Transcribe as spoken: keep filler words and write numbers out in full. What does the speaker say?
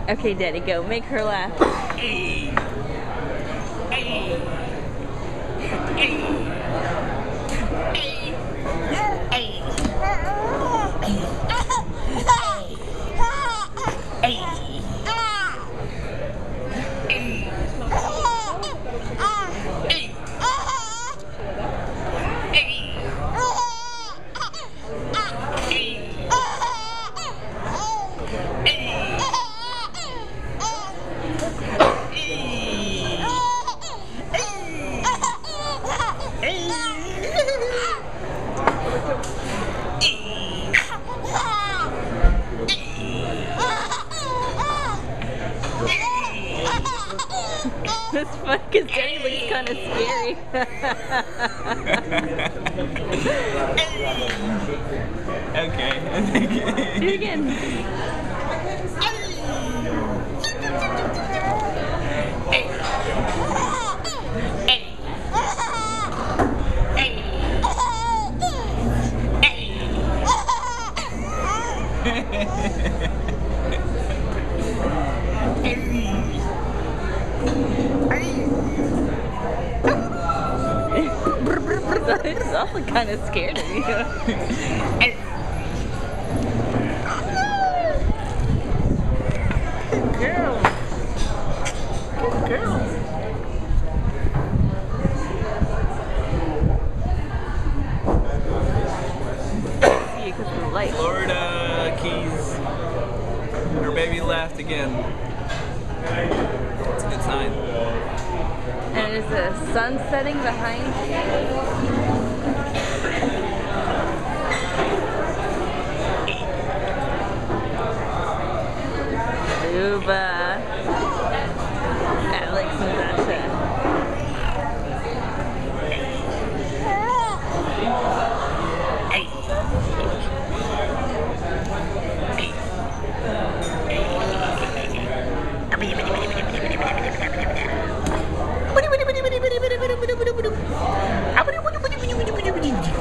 Okay, Daddy, go. Make her laugh. Hey. Hey. Hey. Hey. It's fun because Daddy looks kind of scary. Okay, I think Do it again. It's also kind of scared of you. Good girl. Good girl. See, because of the light. Florida Keys. Her baby laughed again. It's a good sign. And there's the sun setting behind you. Uba. Alex and Dasha. Hey.